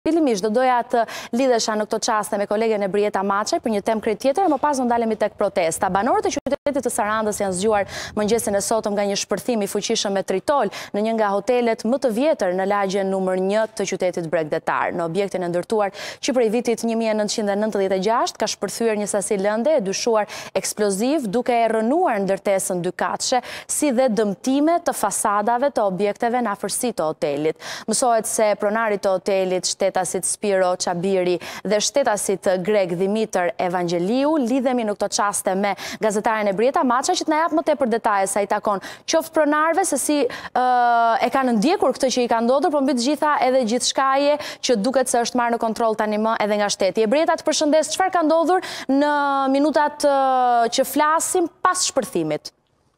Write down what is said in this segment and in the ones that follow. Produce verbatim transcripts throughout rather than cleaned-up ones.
Fillimisht do doja të lidhesha në këto çaste me kolegen e Brieta Maçaj për një temë krejt tjetër, më pas do ndalemi tek protesta. Banorët e qytetit të Sarandës janë zgjuar mëngjesin e sotëm nga një shpërthim i fuqishëm me tritol në një nga hotelet më të vjetër në lagjen numër një të qytetit bregdetar. Në objektin e ndërtuar që prej vitit një mijë e nëntëqind e nëntëdhjetë e gjashtë ka shpërthyer një sasi lënde e dyshuar eksploziv, duke e rënuar ndërtesën dykatëshe, si dhe dëmtime të fasadave të objekteve në afërsi të hotelit. Mësohet se pronarit të hotelit, shtetasit Spiro Çabiri dhe shtetasit grek Dimitër Evangeliu, lidhemi në këto çaste me gazetaren e Brieta Maçaj që të na jap më tepër detaje sa i takon qoftë pronarëve se si uh, e kanë ndjekur këtë që i ka ndodhur, por mbi të gjitha edhe gjithçkaje që duket se është marrë në kontroll tani më edhe nga shteti. E Brieta, të përshëndes, çfarë ka ndodhur në minutat uh, që flasim pas shpërthimit?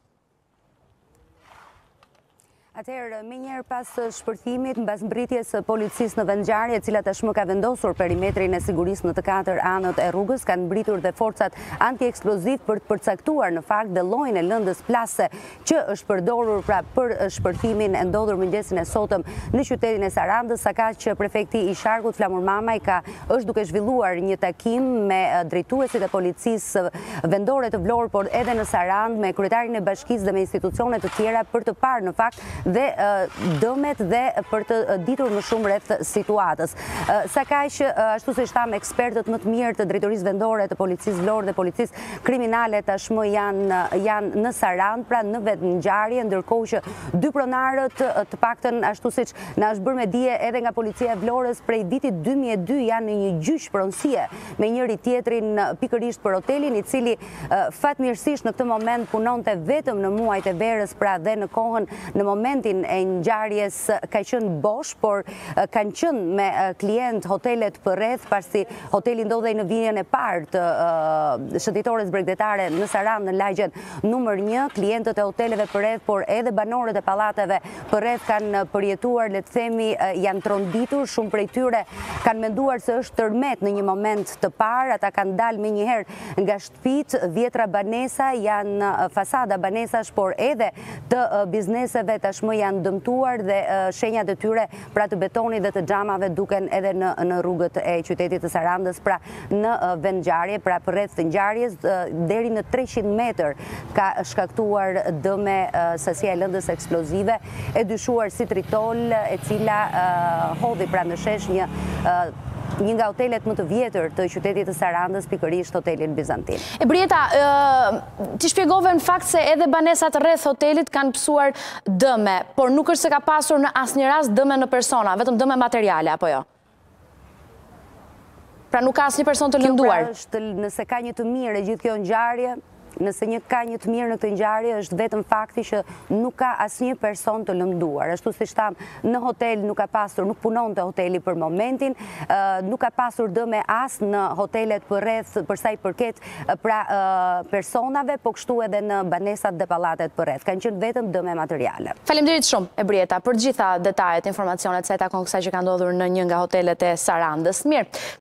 Atëherë, me njerë pas shpërthimit, mbas mbritjes së policisë në vendngjarje, e cila tashmë ka vendosur perimetrin e sigurisë në të katër anët e rrugës, kanë mbritur dhe forcat antieksploziv për të përcaktuar në fakt dhe llojin e lëndës plase që është përdorur pra për shpërthimin e ndodhur mëngjesin e sotëm në qytetin e Sarandës, sa ka që prefekti i Sharkut Flamur Mamaj ka është duke zhvilluar një takim me drejtuesit e policisë vendore të Vlorë, por edhe në Sarandë me kryetarin e bashkisë dhe me institucione të tjera për të parë në fakt dhe uh, dëmet dhe për të uh, ditur më shumë rreth situatës. Uh, sa kaq uh, ashtu si tham ekspertët më të mirë të drejtorisë vendore të policisë Vlorë dhe policisë kriminale tashmë janë janë në Sarandë, pra në vendngjarje, ndërkohë që dy pronarët uh, të paktën ashtu siç na është bërë me dije edhe nga policia e Vlorës prej vitit dy mijë e dy janë në një gjyq pronësie me njëri tjetrin uh, pikërisht për hotelin, i cili uh, fatmirësisht në këtë moment punonte vetëm në muajt e verës, pra dhe në kohën në moment e ngjarjes ka qenë bosh, por kanë qenë me klient hotelet përreth, pasi hoteli ndodhej në vijën e parë të uh, shëndetores bregdetare në Sarandë, në lagjen numër një. Klientët e hoteleve përreth, por edhe banorët e pallateve përreth kanë përjetuar, le të themi, uh, janë tronditur. Shumë prej tyre kanë menduar se është tërmet në një moment të parë, ata kanë dalë menjëherë nga shtëpitë, vjetra banesa janë uh, fasada banesash, por edhe të uh, bizneseve tash më janë dëmtuar dhe uh, shenjat e tyre pra të betonit dhe të xhamave duken edhe në, në rrugët e qytetit të Sarandës, pra në uh, vendngjarje, pra përreth të ngjarjes uh, deri në treqind metër ka shkaktuar dëme uh, sasia e lëndës eksplozive e dyshuar si tritol, e cila uh, hodhi pra në shesh një uh, një nga hotelet më të vjetër të qytetit të Sarandës, pikërisht hotelin Bizantin. E Brieta, uh, ti shpjegove në fakt se edhe banesat rreth hotelit kanë pësuar dëme, por nuk është se ka pasur në asnjë rast dëme në persona, vetëm dëme materiale, apo jo? Pra nuk ka asnjë person të lënduar. Kjo pra është, nëse ka një të mirë e gjithë kjo ngjarje, nëse një ka një të mirë në këtë ngjarje, është vetëm fakti që nuk ka asnjë person të lënduar. Ashtu siç tham, në hotel nuk ka pasur, nuk punonte hoteli për momentin, uh, nuk ka pasur dëme as në hotelet përreth për sa i përket uh, pra uh, personave, po kështu edhe në banesat dhe pallatet përreth. Kanë qenë vetëm dëme materiale. Faleminderit shumë, e Brieta, për gjitha detajet, informacionet sa i takon kësaj që ka ndodhur në një nga hotelet e Sarandës. Mirë.